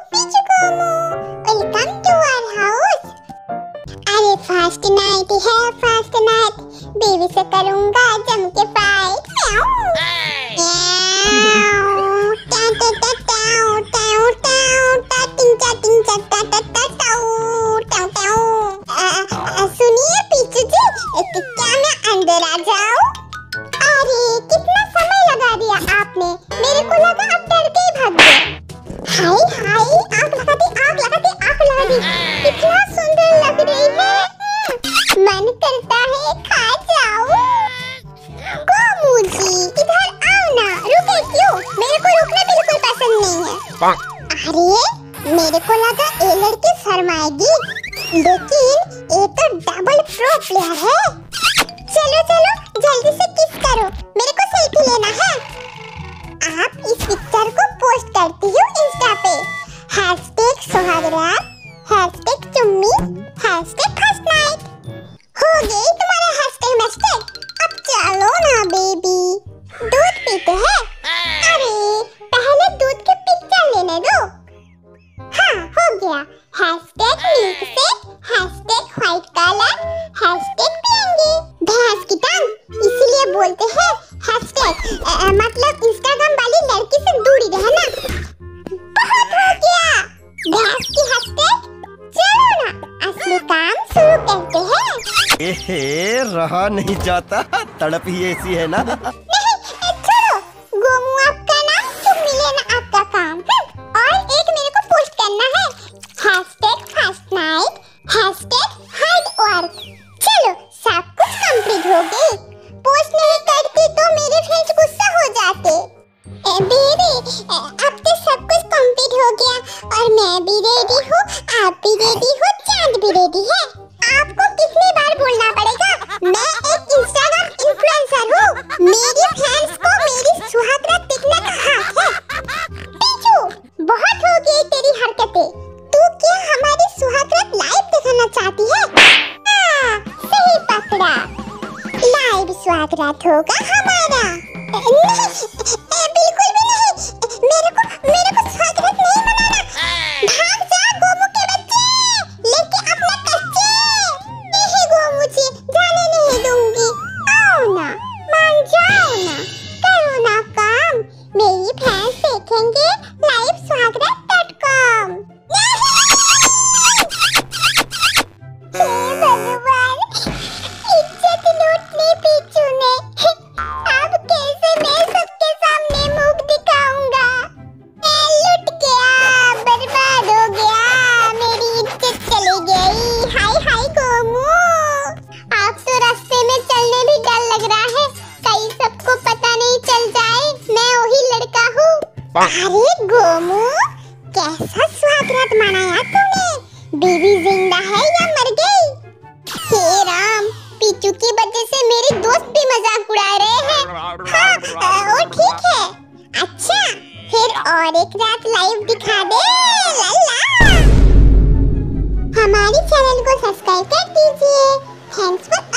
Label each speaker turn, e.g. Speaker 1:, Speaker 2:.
Speaker 1: पीछू गोमू, welcome to our house. अरे फास्ट नाइट है, फास्ट नाइट, बेबी से करूंगा जम के फाइट। सुनिए पीछू जी, क्या मैं अंदर आ जाऊं? अरे कितना समय लगा दिया आपने, मेरे को लगा आप डर के ही भाग गए। हाय हाय, आग लगा दी, आग लगा दी, आग लगा दी। कितना सुंदर लग रही है, मन करता है खा जाऊं। गोमू जी इधर आओ ना, रुके क्यों? मेरे को रुकना बिल्कुल पसंद नहीं है। अरे मेरे को लगा ये लड़की शर्माएगी, लेकिन ये तो डबल प्रो प्लेयर है। चलो चलो जल्दी से किस करो, मेरे को सेल्फी लेना है। आप इस पिक्चर को पोस्ट करती हूँ इंस्टा पे, #सुहागरात, #चुम्मी, #फर्स्ट नाइट। हो गई तुम्हारा हैशटैग मैस्टैग। अब चलो ना बेबी, दूध पीते हैं। अरे पहले दूध की पिक्चर लेने दो। हाँ हो गया, #मिल्क से, #व्हाइट कलर, #पियेंगे भैंस की टांग, इसीलिए बोलते हैं मतलब इंस्टाग्राम वाली लड़की से दूरी रहना। बहुत हो गया भैंस की हैशटैग, चलो ना असली काम शुरू करते हैं।
Speaker 2: एहे रहा नहीं जाता, तड़प ही ऐसी है ना।
Speaker 1: नहीं छोड़ो, गोमू आपका नाम, चुम्मी लेना आपका काम। और एक मेरे को पोस्ट करना है, #फर्स्ट नाइट, #हार्डवर्क। चलो सब कुछ कंप्लीट हो गई। पोस्ट नहीं करती तो मेरे फ्रेंड्स गुस्सा हो जाते। बेबी अब तो सब कुछ कंप्लीट हो गया, और मैं भी रेडी हूँ, आप भी रेडी हो, चांद भी रेडी है। आपको कितनी बार बोलना पड़ेगा, मैं एक इंस्टाग्राम इन्फ्लुएंसर हूँ, मेरी फैंस को मेरी सुहागरात देखने का हक है। पीछू बहुत हो गई तेरी हरकतें, तू क्या हमारी सुहागरात लाइव दिखाना चाहती है? हाँ सही पकड़ा, लाइव सुहागरात होगा हमारा। नहीं बिल्कुल भी नहीं, मेरे को सुहागरात नहीं मनाना। भाग जा गोमू के बच्चे, लेके अपना कच्चे। नहीं गोमू जी जाने नहीं दूंगी, आओ ना, मान जाओ ना, करो ना काम, मेरी फैंस देखेंगे liveswagrat.com। भगवान इज्जत लूट ली पीछू ने, अब कैसे मैं सबके सामने मुंह दिखाऊंगा? मैं लुट गया, बर्बाद हो गया, मेरी इज्जत चली गई। हाय हाय गोमू, आप तो रास्ते में चलने भी डर लग रहा है, कहीं सबको पता नहीं चल जाए मैं वही लड़का हूँ। अरे गोमू कैसा सुहागरात मनाया तूने, बेबी जिंदा है या मर गई? हे राम, पीचू की वजह से मेरे दोस्त भी मजाक उड़ा रहे हैं। हाँ वो ठीक है, अच्छा फिर और एक रात लाइव दिखा दे। लल्ला हमारी चैनल को सब्सक्राइब कर दीजिए। Thanks for